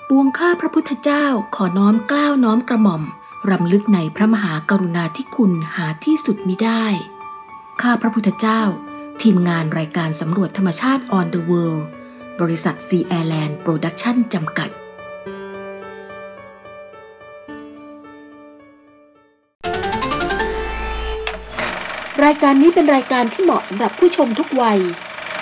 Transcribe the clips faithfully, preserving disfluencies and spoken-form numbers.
ปวงข้าพระพุทธเจ้าขอน้อมเกล้าน้อมกระหม่อมรำลึกในพระมหากรุณาธิคุณหาที่สุดมิได้ข้าพระพุทธเจ้าทีมงานรายการสำรวจธรรมชาติ On the World บริษัท Sea Airland Production จำกัดรายการนี้เป็นรายการที่เหมาะสำหรับผู้ชมทุกวัย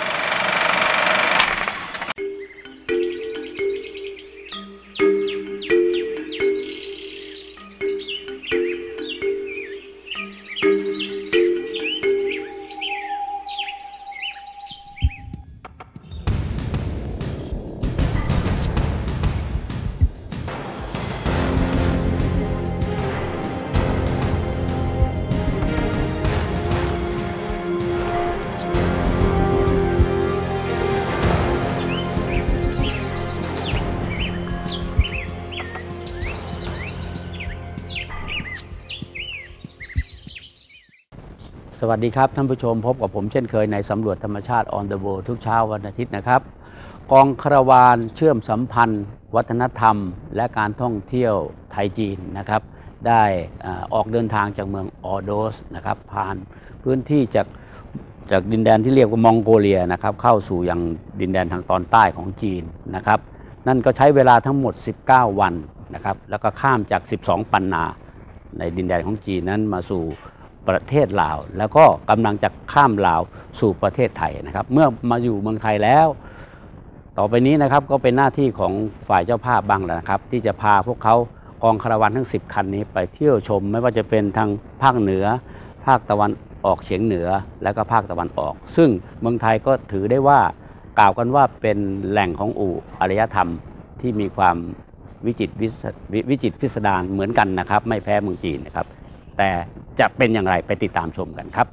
สวัสดีครับท่านผู้ชมพบกับผมเช่นเคยในสำรวจธรรมชาติ On the World ทุกเช้าวันอาทิตย์นะครับกองคาราวานเชื่อมสัมพันธ์วัฒนธรรมและการท่องเที่ยวไทยจีนนะครับได้ออกเดินทางจากเมืองออโดสนะครับผ่านพื้นที่จากจากดินแดนที่เรียกว่ามองโกเลียนะครับเข้าสู่ยังดินแดนทางตอนใต้ของจีนนะครับนั่นก็ใช้เวลาทั้งหมดสิบเก้าวันนะครับแล้วก็ข้ามจากสิบสองปันนาในดินแดนของจีนนั้นมาสู่ประเทศลาวแล้วก็กำลังจะข้ามลาวสู่ประเทศไทยนะครับเมื่อมาอยู่เมืองไทยแล้วต่อไปนี้นะครับก็เป็นหน้าที่ของฝ่ายเจ้าภาพบ้างแล้วนะครับที่จะพาพวกเขากองคาราวานทั้งสิบคันนี้ไปเที่ยวชมไม่ว่าจะเป็นทางภาคเหนือภาคตะวันออกเฉียงเหนือและก็ภาคตะวันออกซึ่งเมืองไทยก็ถือได้ว่ากล่าวกันว่าเป็นแหล่งของอู่อารยธรรมที่มีความวิจิตรวิจิตรพิสดารเหมือนกันนะครับไม่แพ้เมืองจีนนะครับแต่จะเป็นอย่างไรไปติดตามชมกันครับ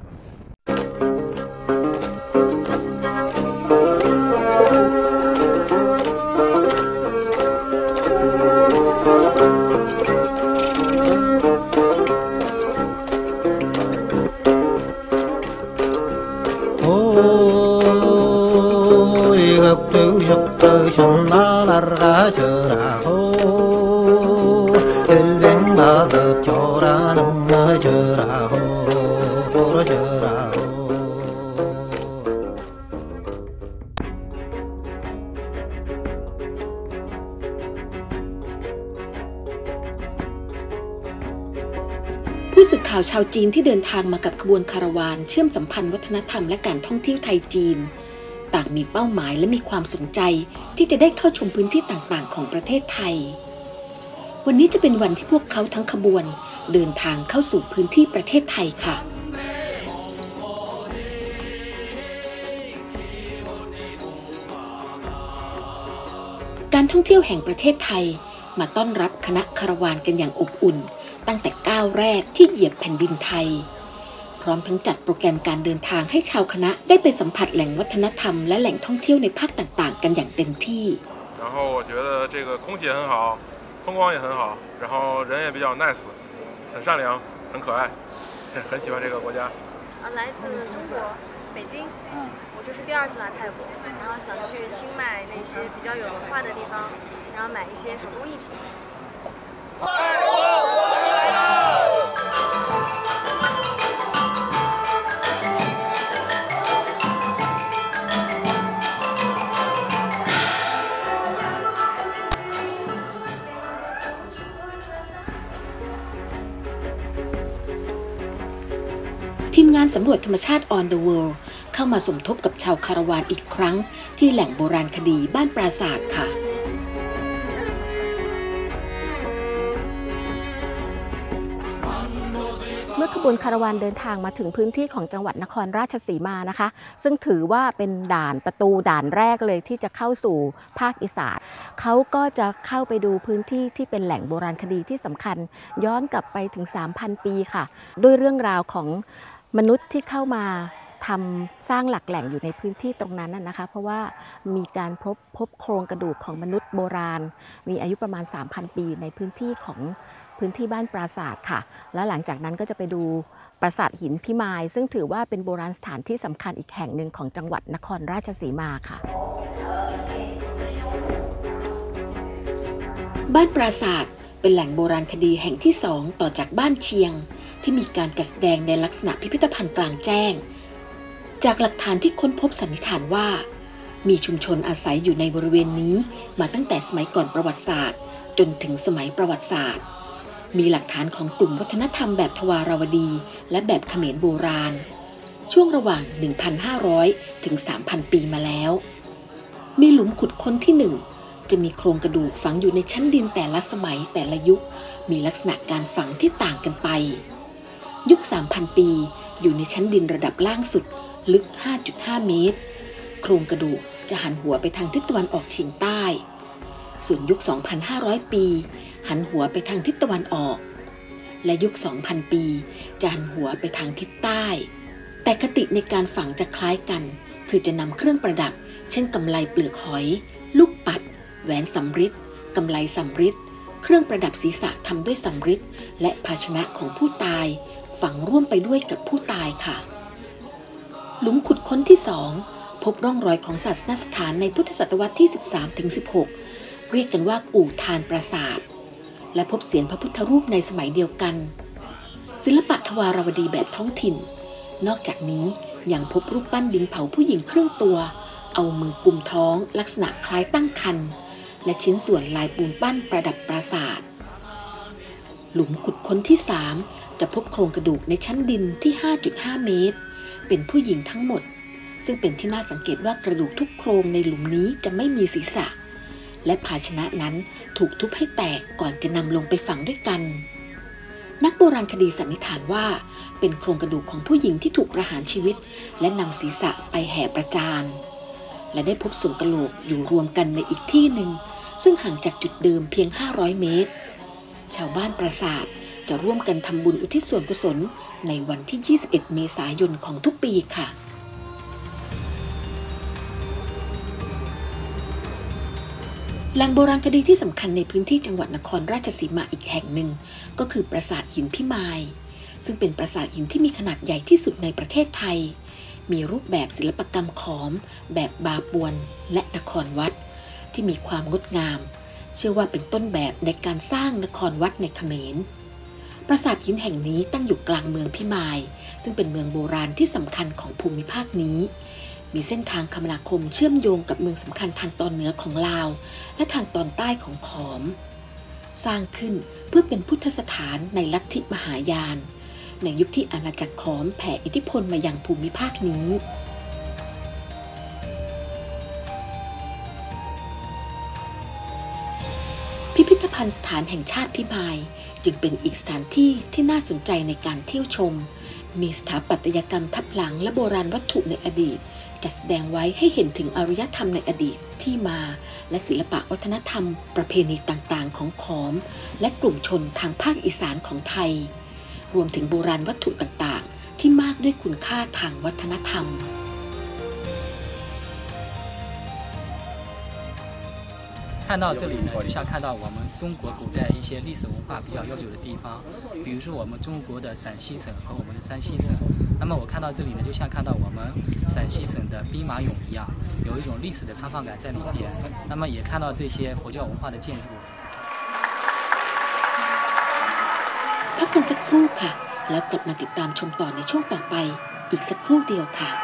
โอ้ยกตุยกตุฉันมาลาราเจอราโฮเอลเวงบาดจอรานังมาเจอราโฮโอราเจอราโฮผู้สื่อข่าวชาวจีนที่เดินทางมากับขบวนคาราวานเชื่อมสัมพันธ์วัฒนธรรมและการท่องเที่ยวไทยจีนต่างมีเป้าหมายและมีความสนใจที่จะได้เข้าชมพื้นที่ต่างๆของประเทศไทยวันนี้จะเป็นวันที่พวกเขาทั้งขบวนเดินทางเข้าสู่พื้นที่ประเทศไทยค่ะการท่องเที่ยวแห่งประเทศไทยมาต้อนรับคณะคาราวานกันอย่างอบอุ่นตั้งแต่ก้าวแรกที่เหยียบแผ่นดินไทยพร้อมทั้งจัดโปรแกรมการเดินทางให้ชาวคณะได้ไปสัมผัสแหล่งวัฒนธรรมและแหล่งท่องเที่ยวในภาคต่างๆกันอย่างเต็มที่然后我觉得这个空气也很好风光也很好然后人也比较 nice 很善良很可爱很喜欢这个国家啊来自中国北京嗯我这是第二次来泰国然后想去清迈那些比较有文化的地方然后买一些手工艺品ทีมงานสำรวจธรรมชาติ On the World เข้ามาสมทบกับชาวคาราวานอีกครั้งที่แหล่งโบราณคดีบ้านปราสาทค่ะเมื่อขบวนคาราวานเดินทางมาถึงพื้นที่ของจังหวัดนครราชสีมานะคะซึ่งถือว่าเป็นด่านประตูด่านแรกเลยที่จะเข้าสู่ภาคอีสานเขาก็จะเข้าไปดูพื้นที่ที่เป็นแหล่งโบราณคดีที่สำคัญย้อนกลับไปถึง สามพัน ปีค่ะด้วยเรื่องราวของมนุษย์ที่เข้ามาทำสร้างหลักแหล่งอยู่ในพื้นที่ตรงนั้นนะคะเพราะว่ามีการพบพบโครงกระดูกของมนุษย์โบราณมีอายุประมาณ สามพัน ปีในพื้นที่ของพื้นที่บ้านปราสาทค่ะและหลังจากนั้นก็จะไปดูปราสาทหินพิมายซึ่งถือว่าเป็นโบราณสถานที่สำคัญอีกแห่งหนึ่งของจังหวัดนครราชสีมาค่ะบ้านปราสาทเป็นแหล่งโบราณคดีแห่งที่สองต่อจากบ้านเชียงที่มีการจัดแสดงในลักษณะพิพิธภัณฑ์กลางแจ้งจากหลักฐานที่ค้นพบสันนิษฐานว่ามีชุมชนอาศัยอยู่ในบริเวณนี้มาตั้งแต่สมัยก่อนประวัติศาสตร์จนถึงสมัยประวัติศาสตร์มีหลักฐานของกลุ่มวัฒนธรรมแบบทวารวดีและแบบเขมรโบราณช่วงระหว่าง หนึ่งพันห้าร้อย ถึง สามพัน ปีมาแล้วมีหลุมขุดค้นที่หนึ่งจะมีโครงกระดูกฝังอยู่ในชั้นดินแต่ละสมัยแต่ละยุคมีลักษณะการฝังที่ต่างกันไปยุค สามพัน ปีอยู่ในชั้นดินระดับล่างสุดลึก ห้าจุดห้า เมตรโครงกระดูกจะหันหัวไปทางทิศตะวันออกเฉียงใต้ส่วนยุค สองพันห้าร้อย ปีหันหัวไปทางทิศตะวันออกและยุค สองพัน ปีจะหันหัวไปทางทิศใต้แต่คติในการฝังจะคล้ายกันคือจะนำเครื่องประดับเช่นกำไลเปลือกหอยลูกปัดแหวนสำริดกำไลสำริดเครื่องประดับศีรษะทำด้วยสำริดและภาชนะของผู้ตายฝังร่วมไปด้วยกับผู้ตายค่ะหลุมขุดค้นที่สองพบร่องรอยของศาสนสถานในพุทธศตวรรษที่ สิบสามถึงสิบหก เรียกกันว่ากู่ทานปราสาทและพบเสียนพระพุทธรูปในสมัยเดียวกันศิลปะทวารวดีแบบท้องถิ่นนอกจากนี้ยังพบรูปปั้นดินเผาผู้หญิงครึ่งตัวเอามือกุมท้องลักษณะคล้ายตั้งครรภ์และชิ้นส่วนลายปูนปั้นประดับปราสาทหลุมขุดค้นที่สามจะพบโครงกระดูกในชั้นดินที่ ห้าจุดห้า เมตรเป็นผู้หญิงทั้งหมดซึ่งเป็นที่น่าสังเกตว่ากระดูกทุกโครงในหลุมนี้จะไม่มีศีรษะและภาชนะนั้นถูกทุบให้แตกก่อนจะนำลงไปฝังด้วยกันนักโบราณคดีสันนิษฐานว่าเป็นโครงกระดูกของผู้หญิงที่ถูกประหารชีวิตและนำศีรษะไปแห่ประจานและได้พบส่วนกะโหลกอยู่รวมกันในอีกที่หนึ่งซึ่งห่างจากจุดเดิมเพียงห้าร้อยเมตรชาวบ้านปราสาทจะร่วมกันทำบุญอุทิศส่วนกุศลในวันที่ยี่สิบเอ็ดเมษายนของทุกปีค่ะแหล่งโบราณคดีที่สำคัญในพื้นที่จังหวัดนครราชสีมาอีกแห่งหนึ่งก็คือปราสาทหินพิมายซึ่งเป็นปราสาทหินที่มีขนาดใหญ่ที่สุดในประเทศไทยมีรูปแบบศิลปกรรมขอมแบบบาปวนและนครวัดที่มีความงดงามเชื่อว่าเป็นต้นแบบในการสร้างนครวัดในเขมรปราสาทหินแห่งนี้ตั้งอยู่กลางเมืองพิมายซึ่งเป็นเมืองโบราณที่สำคัญของภูมิภาคนี้มีเส้นทางคมนาคมเชื่อมโยงกับเมืองสำคัญทางตอนเหนือของลาวและทางตอนใต้ของขอมสร้างขึ้นเพื่อเป็นพุทธสถานในลัทธิมหายานในยุคที่อาณาจักรขอมแผ่อิทธิพลมายังภูมิภาคนี้พิพิธภัณฑ์สถานแห่งชาติพิมายจึงเป็นอีกสถานที่ที่น่าสนใจในการเที่ยวชมมีสถาปัตยกรรมทับหลังและโบราณวัตถุในอดีตจัดแสดงไว้ให้เห็นถึงอารยธรรมในอดีตที่มาและศิลปะวัฒนธรรมประเพณีต่างๆของขอมและกลุ่มชนทางภาคอีสานของไทยรวมถึงโบราณวัตถุต่างๆที่มากด้วยคุณค่าทางวัฒนธรรม看到这里呢，就像看到我们中国古代一些历史文化比较悠久的地方，比如说我们中国的陕西省和我们的山西省。那么我看到这里呢，就像看到我们陕西省的兵马俑一样，有一种历史的沧桑感在里边。那么也看到这些佛教文化的建筑。 พักกันสักครู่ค่ะแล้วกลับมาติดตามชมต่อในช่วงต่อไปอีกสักครู่เดียวค่ะ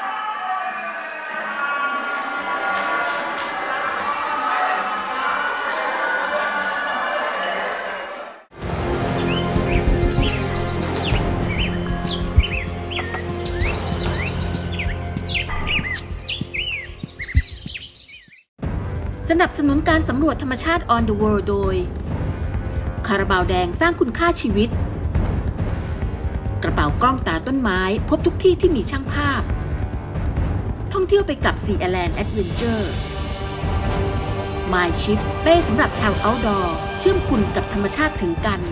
สนับสนุนการสำรวจธรรมชาติ On the World โดยคาราบาวแดงสร้างคุณค่าชีวิตกระเป๋ากล้องตาต้นไม้พบทุกที่ที่มีช่างภาพท่องเที่ยวไปกับ Sea Island Adventure My Ship เป้สำหรับชาว Outdoor เชื่อมคุณกับธรรมชาติถึงกัน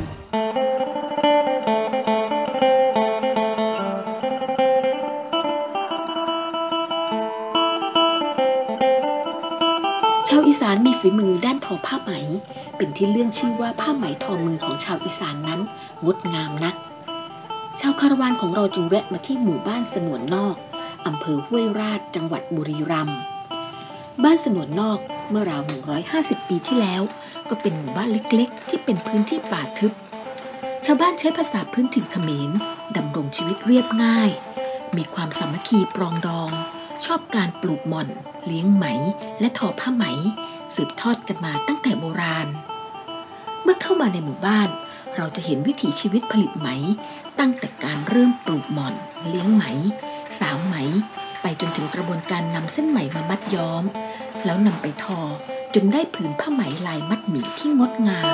ชาวอีสานมีฝีมือด้านทอผ้าไหมเป็นที่เลื่อนชื่อว่าผ้าไหมทอมือของชาวอีสานนั้นงดงามนักชาวคาราวานของเราจึงแวะมาที่หมู่บ้านสนวนนอกอำเภอห้วยราชจังหวัดบุรีรัมย์บ้านสนวนนอกเมื่อราวหนึ่งร้อยห้าสิบปีที่แล้วก็เป็นหมู่บ้านเล็กๆที่เป็นพื้นที่ป่าทึบชาวบ้านใช้ภาษาพื้นถิ่นเขมรดำรงชีวิตเรียบง่ายมีความสามัคคีปรองดองชอบการปลูกหม่อนเลี้ยงไหมและทอผ้าไหมสืบทอดกันมาตั้งแต่โบราณเมื่อเข้ามาในหมู่บ้านเราจะเห็นวิถีชีวิตผลิตไหมตั้งแต่การเริ่มปลูกหม่อนเลี้ยงไหมสาวไหมไปจนถึงกระบวนการนำเส้นไหมมามัดย้อมแล้วนำไปทอจนได้ผืนผ้าไหมลายมัดหมี่ที่งดงาม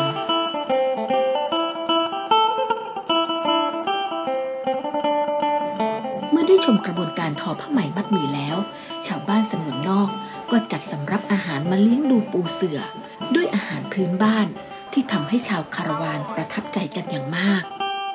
เมื่อได้ชมกระบวนการทอผ้าไหมมัดหมี่แล้วชาวบ้านสนวนนอกก็จัดสำรับอาหารมาเลี้ยงดูปูเสือด้วยอาหารพื้นบ้านที่ทำให้ชาวคาราวานประทับใจกันอย่างมาก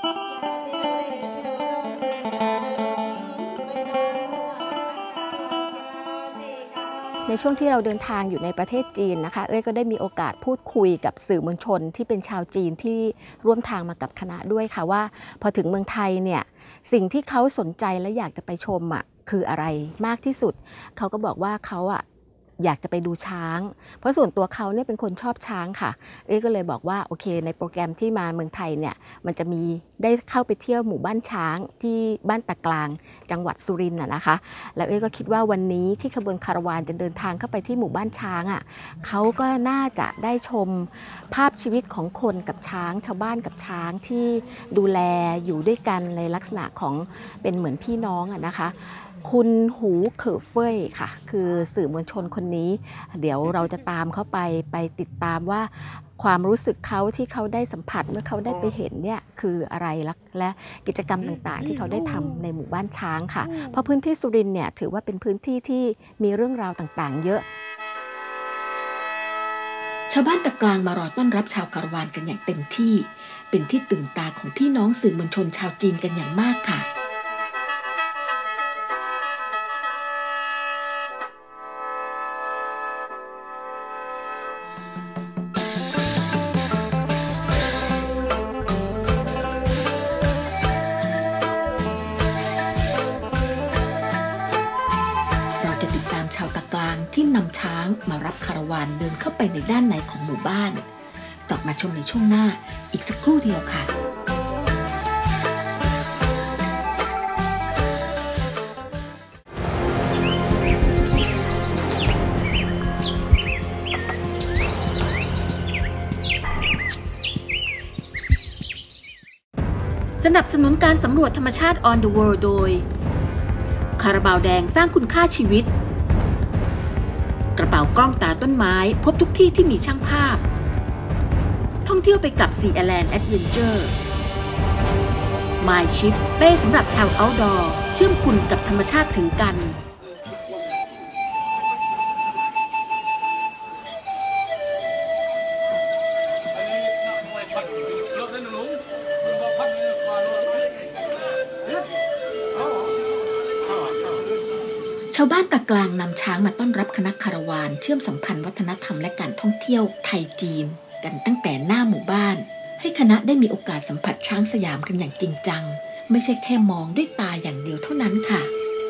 ในช่วงที่เราเดินทางอยู่ในประเทศจีนนะคะเอ้ยก็ได้มีโอกาสพูดคุยกับสื่อมวลชนที่เป็นชาวจีนที่ร่วมทางมากับคณะด้วยค่ะว่าพอถึงเมืองไทยเนี่ยสิ่งที่เขาสนใจและอยากจะไปชมอ่ะคืออะไรมากที่สุดเขาก็บอกว่าเขาอ่ะอยากจะไปดูช้างเพราะส่วนตัวเขาเนี่ยเป็นคนชอบช้างค่ะเอ้ยก็เลยบอกว่าโอเคในโปรแกรมที่มาเมืองไทยเนี่ยมันจะมีได้เข้าไปเที่ยวหมู่บ้านช้างที่บ้านตะกลางจังหวัดสุรินทร์นะคะแล้วเอ้ยก็คิดว่าวันนี้ที่ขบวนคาราวานจะเดินทางเข้าไปที่หมู่บ้านช้างอ่ะเขาก็น่าจะได้ชมภาพชีวิตของคนกับช้างชาวบ้านกับช้างที่ดูแลอยู่ด้วยกันในลักษณะของเป็นเหมือนพี่น้องอ่ะนะคะคุณหูเขอเฟ่ยค่ะคือสื่อมวลชนคนนี้เดี๋ยวเราจะตามเขาไปไปติดตามว่าความรู้สึกเขาที่เขาได้สัมผัสเมื่อเขาได้ไปเห็นเนี่ยคืออะไรและกิจกรรมต่างๆที่เขาได้ทำในหมู่บ้านช้างค่ะเพราะพื้นที่สุรินทร์เนี่ยถือว่าเป็นพื้นที่ที่มีเรื่องราวต่างๆเยอะชาวบ้านตะกลางมารอต้อนรับชาวคาราวานกันอย่างเต็มที่เป็นที่ตื่นตาของพี่น้องสื่อมวลชนชาวจีนกันอย่างมากค่ะที่นำช้างมารับคาราวานเดินเข้าไปในด้านในของหมู่บ้านกลับมาชมในช่วงหน้าอีกสักครู่เดียวค่ะสนับสนุนการสำรวจธรรมชาติ On the World โดยคาราบาวแดงสร้างคุณค่าชีวิตกระเป๋ากล้องตาต้นไม้พบทุกที่ที่มีช่างภาพท่องเที่ยวไปกับ Sea Island Adventure My Ship เป้สำหรับชาว Outdoor เชื่อมคุณกับธรรมชาติถึงกันชาวบ้านตะกลางนำช้างมาต้อนรับคณะคาราวานเชื่อมสัมพันธ์วัฒนธรรมและการท่องเที่ยวไทยจีนกันตั้งแต่หน้าหมู่บ้านให้คณะได้มีโอกาสสัมผัสช้างสยามกันอย่างจริงจังไม่ใช่แค่มองด้วยตาอย่างเดียวเท่านั้นค่ะ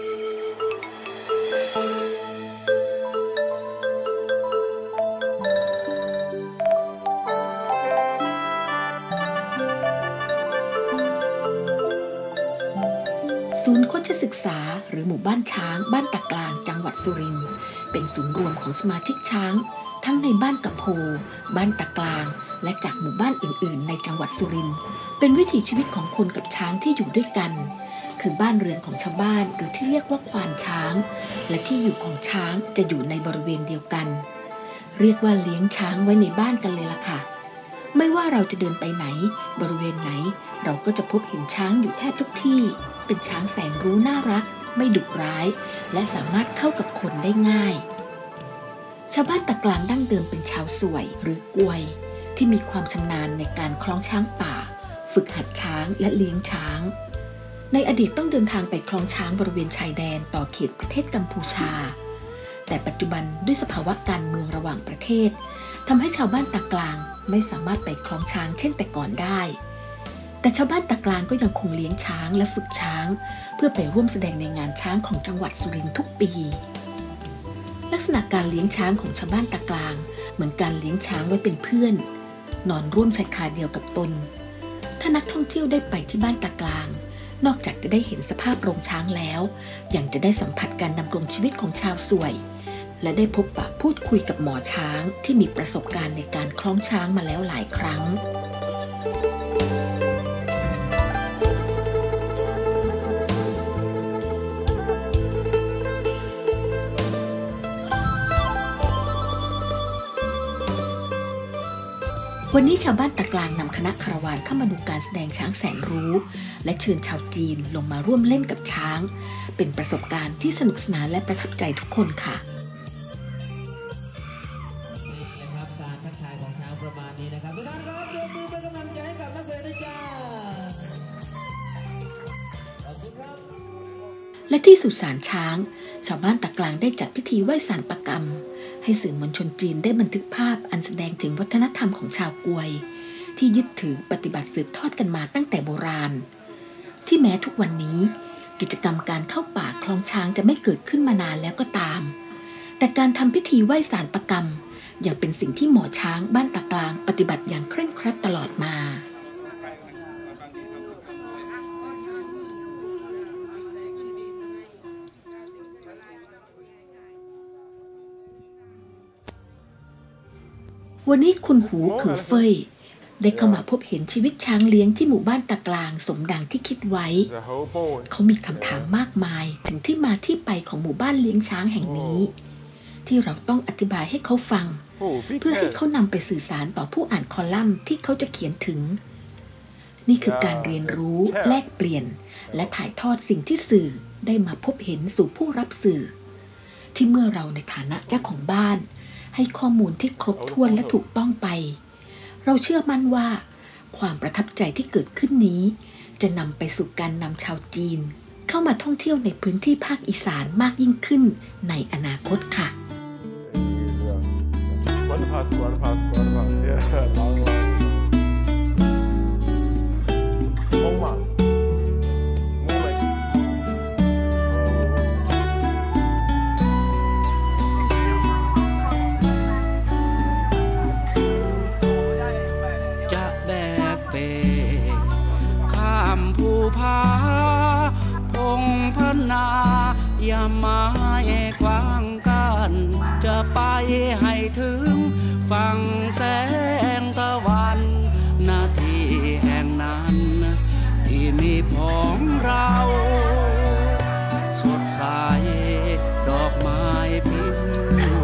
ศูนย์โฆษศึกษาหรือหมู่บ้านช้างบ้านตะกลางจังหวัดสุรินทร์เป็นศูนย์รวมของสมาชิกช้างทั้งในบ้านกะโพบ้านตะกลางและจากหมู่บ้านอื่นๆในจังหวัดสุรินทร์เป็นวิถีชีวิตของคนกับช้างที่อยู่ด้วยกันคือบ้านเรือนของชาวบ้านหรือที่เรียกว่าควานช้างและที่อยู่ของช้างจะอยู่ในบริเวณเดียวกันเรียกว่าเลี้ยงช้างไว้ในบ้านกันเลยล่ะค่ะไม่ว่าเราจะเดินไปไหนบริเวณไหนเราก็จะพบเห็นช้างอยู่แทบทุกที่เป็นช้างแสนรู้น่ารักไม่ดุร้ายและสามารถเข้ากับคนได้ง่ายชาวบ้านตะกลางดั้งเดิมเป็นชาวสวยหรือกวยที่มีความชำนาญในการคล้องช้างป่าฝึกหัดช้างและเลี้ยงช้างในอดีตต้องเดินทางไปคล้องช้างบริเวณชายแดนต่อเขตประเทศกัมพูชาแต่ปัจจุบันด้วยสภาวะการเมืองระหว่างประเทศทำให้ชาวบ้านตะกลางไม่สามารถไปคล้องช้างเช่นแต่ก่อนได้แต่ชาวบ้านตะกลางก็ยังคงเลี้ยงช้างและฝึกช้างเพื่อไปร่วมแสดงในงานช้างของจังหวัดสุรินทร์ทุกปีลักษณะการเลี้ยงช้างของชาวบ้านตะกลางเหมือนการเลี้ยงช้างไว้เป็นเพื่อนนอนร่วมชายคาเดียวกับตนถ้านักท่องเที่ยวได้ไปที่บ้านตากลางนอกจากจะได้เห็นสภาพโรงช้างแล้วยังจะได้สัมผัสการดำรงชีวิตของชาวสวยและได้พบปะพูดคุยกับหมอช้างที่มีประสบการณ์ในการคล้องช้างมาแล้วหลายครั้งวันนี้ชาวบ้านตะกลางนำคณะคาราวานเข้ามาดูการแสดงช้างแสนรู้และเชิญชาวจีนลงมาร่วมเล่นกับช้างเป็นประสบการณ์ที่สนุกสนานและประทับใจทุกคนค่ะนี่แหละครับการทักทายของช้างประมาณนี้นะครับทุกท่านครับยกมือเป็นกำลังใจให้กับนักแสดงด้วยจ้าขอบคุณครับและที่สุสานช้างชาวบ้านตะกลางได้จัดพิธีไหว้สารประกรรมให้สื่อมวลชนจีนได้บันทึกภาพอันแสดงถึงวัฒนธรรมของชาวกวยที่ยึดถือปฏิบัติสืบทอดกันมาตั้งแต่โบราณที่แม้ทุกวันนี้กิจกรรมการเข้าป่าคลองช้างจะไม่เกิดขึ้นมานานแล้วก็ตามแต่การทำพิธีไหว้สารประกรรมยังเป็นสิ่งที่หมอช้างบ้านตะกลางปฏิบัติอย่างเคร่งครัดตลอดมาวันนี้คุณหูเขอเฟยได้เข้ามาพบเห็นชีวิตช้างเลี้ยงที่หมู่บ้านตะกลางสมดังที่คิดไว้เขามีคำถามมากมายถึงที่มาที่ไปของหมู่บ้านเลี้ยงช้างแห่งนี้ที่เราต้องอธิบายให้เขาฟังเพื่อให้เขานำไปสื่อสารต่อผู้อ่านคอลัมน์ที่เขาจะเขียนถึงนี่คือการเรียนรู้แลกเปลี่ยนและถ่ายทอดสิ่งที่สื่อได้มาพบเห็นสู่ผู้รับสื่อที่เมื่อเราในฐานะเจ้าของบ้านให้ข้อมูลที่ครบถ้วนและถูกต้องไปเราเชื่อมั่นว่าความประทับใจที่เกิดขึ้นนี้จะนำไปสู่การนำชาวจีนเข้ามาท่องเที่ยวในพื้นที่ภาคอีสานมากยิ่งขึ้นในอนาคตค่ะอย่ามาแอกวางกันจะไปให้ถึงฝั่งแสงตะวันนาทีแห่งนั้นที่มีพ้องเราสดใสดอกไม้พิเศษ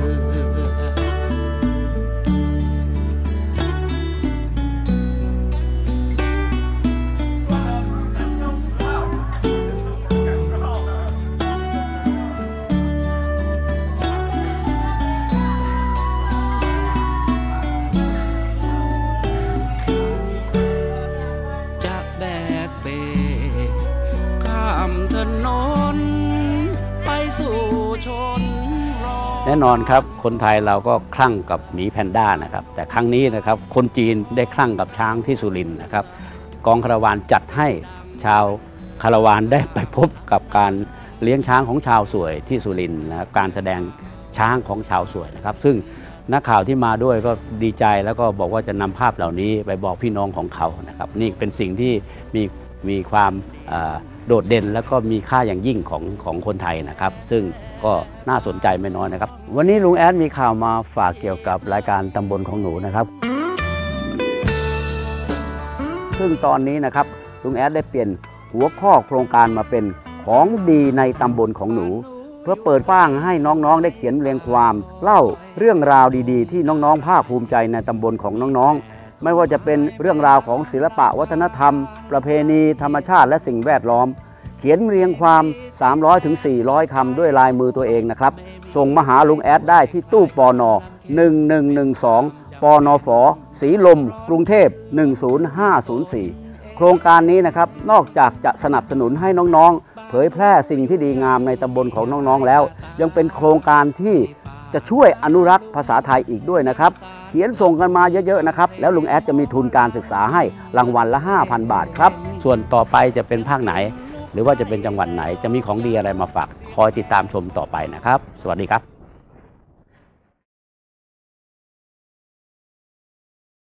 แน่นอนครับคนไทยเราก็คลั่งกับหมีแพนด้านะครับแต่ครั้งนี้นะครับคนจีนได้คลั่งกับช้างที่สุรินทร์นะครับกองคาราวานจัดให้ชาวคาราวานได้ไปพบกับการเลี้ยงช้างของชาวสวยที่สุรินทร์นะครับการแสดงช้างของชาวสวยนะครับซึ่งนักข่าวที่มาด้วยก็ดีใจแล้วก็บอกว่าจะนำภาพเหล่านี้ไปบอกพี่น้องของเขานะครับนี่เป็นสิ่งที่มีมีความโดดเด่นแล้วก็มีค่าอย่างยิ่งของของคนไทยนะครับซึ่งก็น่าสนใจไม่น้อยนะครับวันนี้ลุงแอดมีข่าวมาฝากเกี่ยวกับรายการตำบลของหนูนะครับซึ่งตอนนี้นะครับลุงแอดได้เปลี่ยนหัวข้อโครงการมาเป็นของดีในตำบลของหนูเพื่อเปิดกว้างให้น้องๆได้เขียนเรียงความเล่าเรื่องราวดีๆที่น้องๆภาคภูมิใจในตำบลของน้องๆไม่ว่าจะเป็นเรื่องราวของศิลปะวัฒนธรรมประเพณีธรรมชาติและสิ่งแวดล้อมเขียนเรียงความสามร้อยถึงสี่ร้อยคำด้วยลายมือตัวเองนะครับส่งมาหาลุงแอดได้ที่ตู้ปนหนึ่งหนึ่งหนึ่งสองปนฝศรีลมกรุงเทพหนึ่งศูนย์ห้าศูนย์สี่โครงการนี้นะครับนอกจากจะสนับสนุนให้น้องๆเผยแพร่สิ่งที่ดีงามในตำบลของน้องๆแล้วยังเป็นโครงการที่จะช่วยอนุรักษ์ภาษาไทยอีกด้วยนะครับเขียนส่งกันมาเยอะๆนะครับแล้วลุงแอดจะมีทุนการศึกษาให้รางวัลละ ห้าพัน บาทครับส่วนต่อไปจะเป็นภาคไหนหรือว่าจะเป็นจังหวัดไหนจะมีของดีอะไรมาฝากคอยติดตามชมต่อไปนะครับสวัสดีครับ